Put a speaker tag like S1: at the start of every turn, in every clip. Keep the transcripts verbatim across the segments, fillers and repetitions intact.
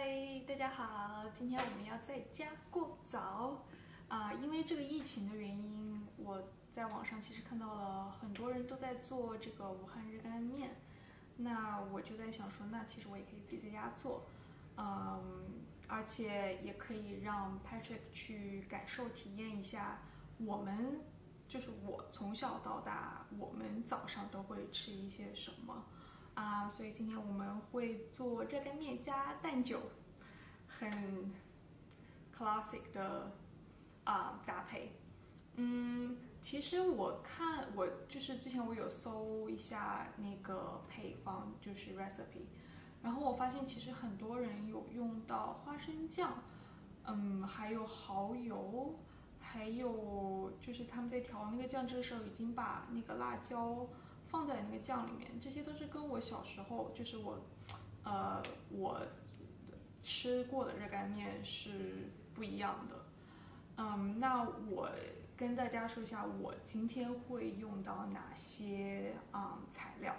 S1: 嗨，大家好！今天我们要在家过早啊、呃，因为这个疫情的原因，我在网上其实看到了很多人都在做这个武汉热干面，那我就在想说，那其实我也可以自己在家做，嗯，而且也可以让 Patrick 去感受体验一下我们，就是我从小到大，我们早上都会吃一些什么。啊，所以今天我们会做热干面加蛋酒，很 classic 的啊搭配。嗯，其实我看我就是之前我有搜一下那个配方，就是 recipe， 然后我发现其实很多人有用到花生酱，嗯，还有蚝油，还有就是他们在调那个酱汁的时候已经把那个辣椒放在那个酱里面，这些都是跟我小时候就是我，呃，我吃过的热干面是不一样的。嗯，那我跟大家说一下，我今天会用到哪些啊、嗯、材料。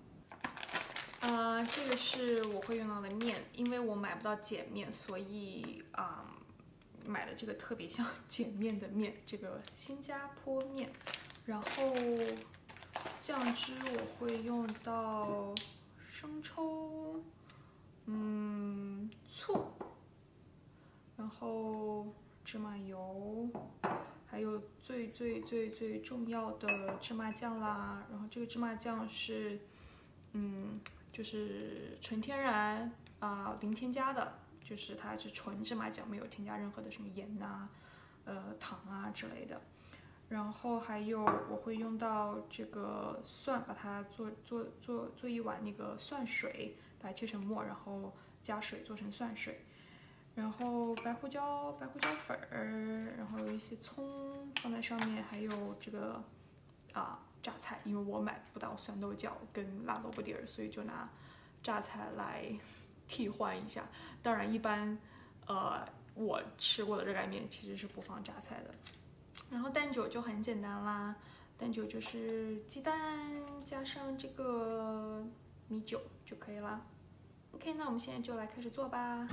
S1: 呃，这个是我会用到的面，因为我买不到碱面，所以啊、嗯、买了这个特别像碱面的面，这个新加坡面，然后。酱汁我会用到生抽，嗯，醋，然后芝麻油，还有最最最最重要的芝麻酱啦。然后这个芝麻酱是，嗯，就是纯天然啊、呃，零添加的，就是它是纯芝麻酱，没有添加任何的什么盐呐、呃糖啊之类的。然后还有我会用到这个蒜，把它做做做做一碗那个蒜水，把它切成末，然后加水做成蒜水。然后白胡椒、白胡椒粉儿，然后有一些葱放在上面，还有这个啊榨菜，因为我买不到酸豆角跟辣萝卜丁儿，所以就拿榨菜来替换一下。当然，一般呃我吃过的热干面其实是不放榨菜的。然后蛋酒就很简单啦，蛋酒就是鸡蛋加上这个米酒就可以啦。OK， 那我们现在就来开始做吧。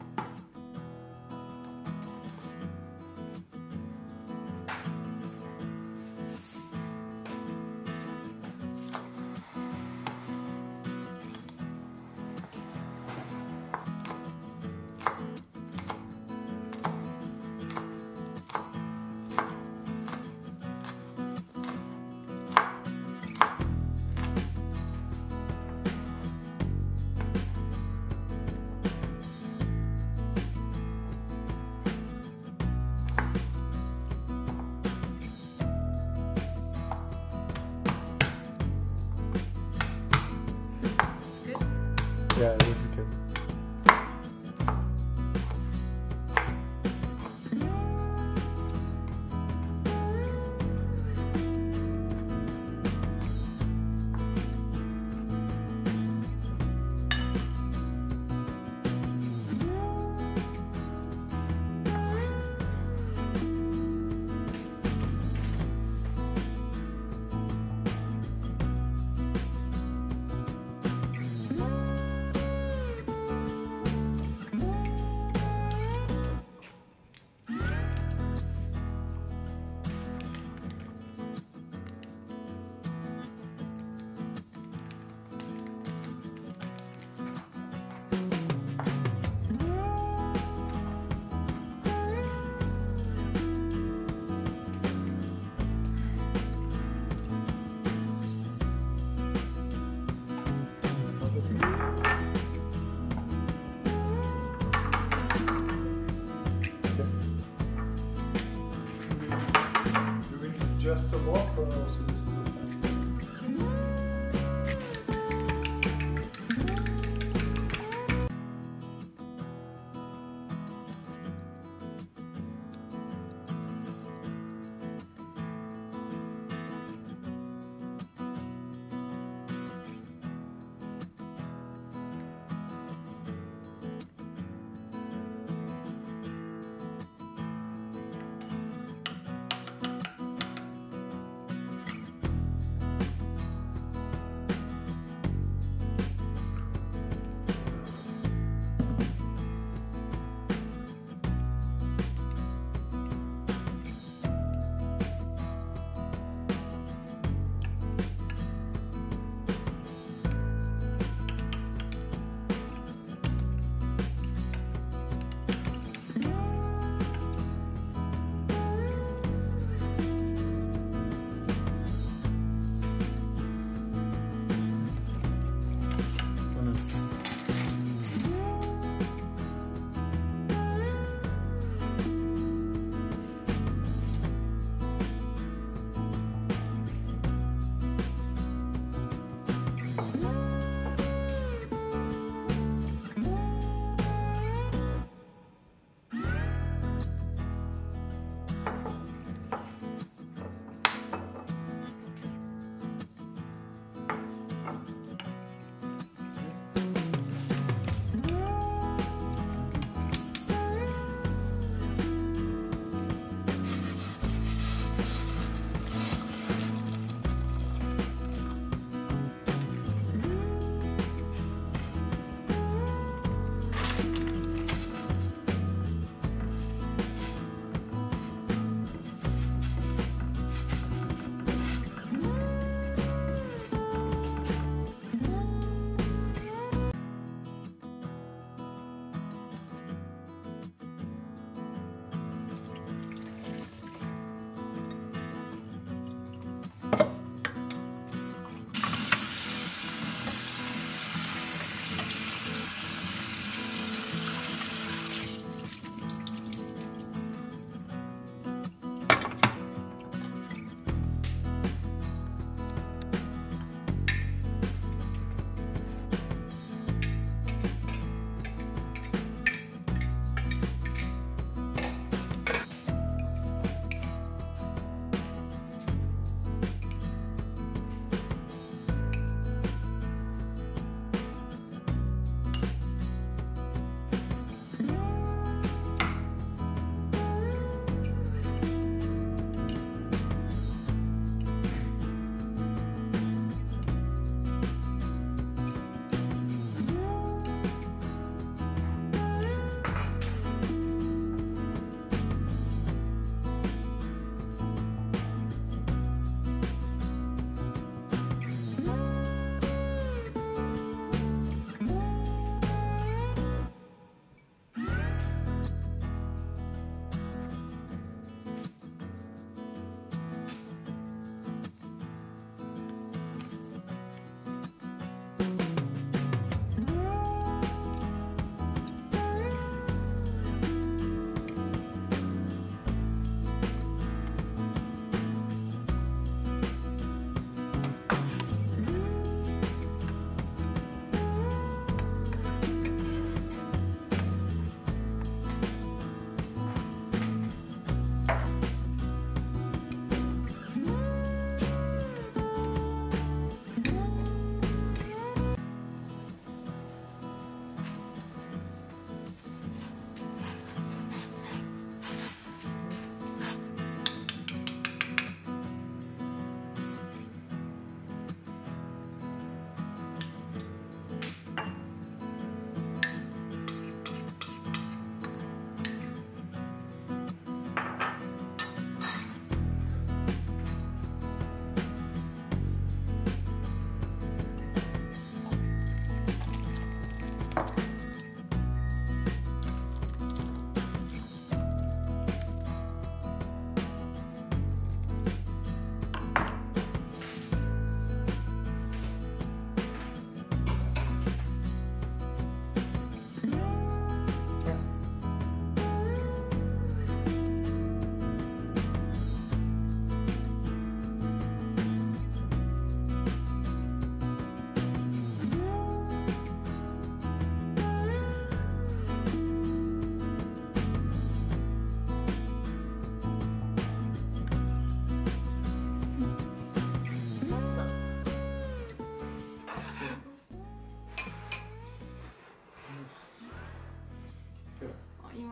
S2: Yeah, this is good.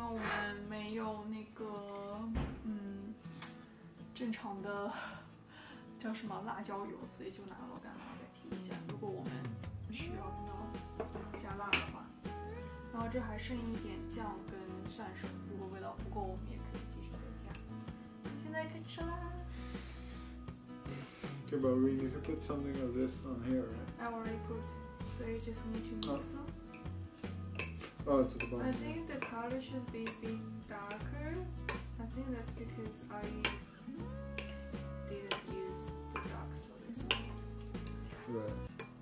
S1: 为我们没有那个嗯正常的叫什么辣椒油，所以就拿老干妈代替一下。如果我们需要用到加辣的话，然后这还剩一点酱跟蒜水，如果味道不够，我们也可以继续再加。现在可以吃啦。
S2: Okay, but we need to put something of this on here, right?
S1: I already put, so you just need to mix them.
S2: Oh, it's at the bottom.
S1: I think the color should be a bit darker. I think that's because I didn't use the dark soy sauce.
S2: Right.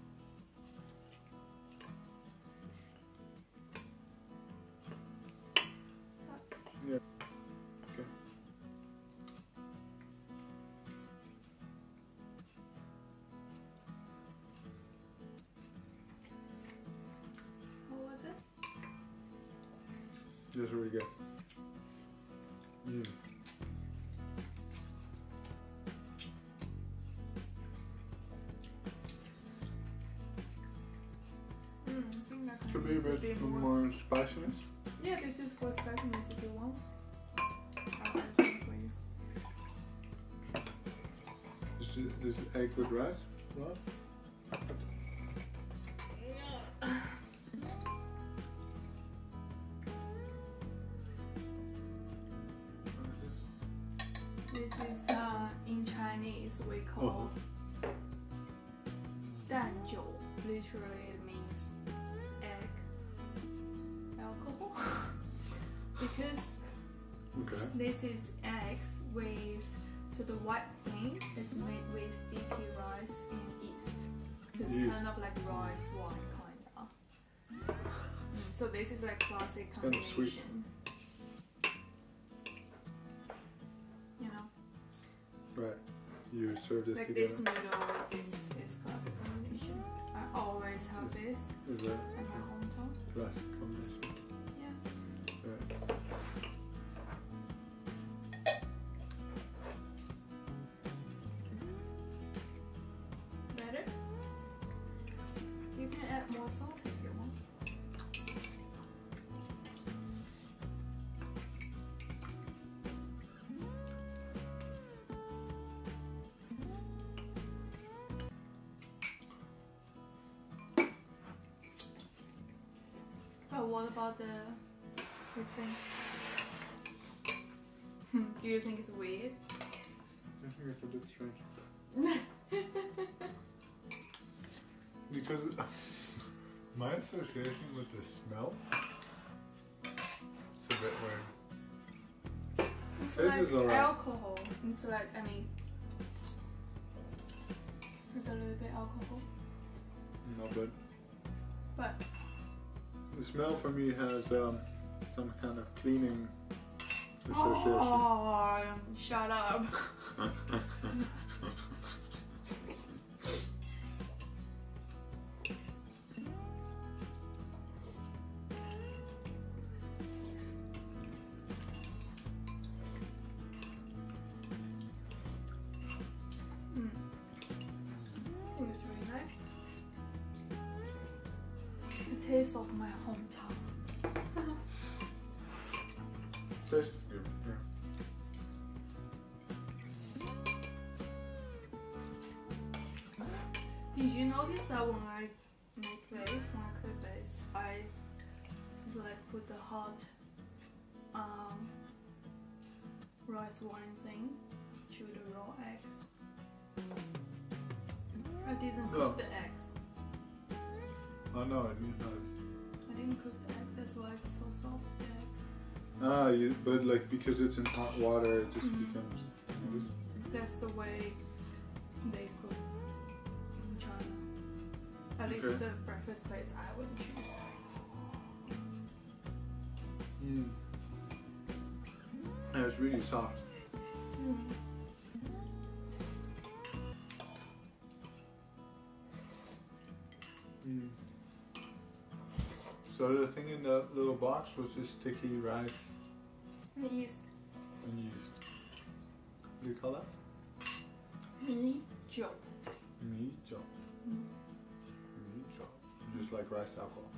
S2: Yeah. Okay.
S1: What was it?
S2: That's really good. Mm.
S1: Mm, I think that
S2: Could be a bit,
S1: bit
S2: more.
S1: more.
S2: spiciness.
S1: Yeah, this is for spiciness if you want. I'll add some for you.
S2: Is, it, is it egg with rice? What?
S1: This is uh, in Chinese we call
S2: Oh.
S1: 蛋酒. Literally it means egg alcohol. Because
S2: Okay.
S1: this is eggs with, so the white thing is made with sticky rice and yeast. So it's
S2: Yeast.
S1: kind of like rice wine kind of. Mm, so this is like classic
S2: kind of sweet.
S1: combination. You know,
S2: Right. You serve this
S1: like
S2: together.
S1: this noodle with this is classic combination. I always have
S2: Is-
S1: this
S2: Is that
S1: in my hometown.
S2: classic combination?
S1: Yeah.
S2: Right.
S1: Better? You can add more salt if you want. But what about the this thing? Do you think it's weird?
S2: I think it's a bit strange. Because my association with the smell, it's a bit weird.
S1: It's
S2: This
S1: like
S2: is alright.
S1: alcohol. It's like, I mean, with a little bit alcohol.
S2: No, but
S1: But
S2: the smell for me has um, some kind of cleaning association.
S1: oh, shut up. Mm. I think it's really nice. The taste of my hometown.
S2: Tastes good. Yeah.
S1: Did you notice that when I make this, when I cook this, I just like put the hot um, rice wine thing to the raw eggs? I didn't cook
S2: No.
S1: the eggs.
S2: Oh no, I didn't know.
S1: I didn't cook the eggs, that's why it's so soft, the eggs.
S2: Ah, you, but like because it's in hot water, it just
S1: Mhm.
S2: becomes.
S1: That's the way they cook in China. At least
S2: Okay.
S1: the breakfast place I went to.
S2: Mm. Yeah, it's really soft.
S1: Mm.
S2: Mm. So the thing in the little box was just sticky rice
S1: And yeast.
S2: and yeast. What do you call that?
S1: 米酒.
S2: Mijo.
S1: Mm.
S2: Mijo. Just like rice alcohol.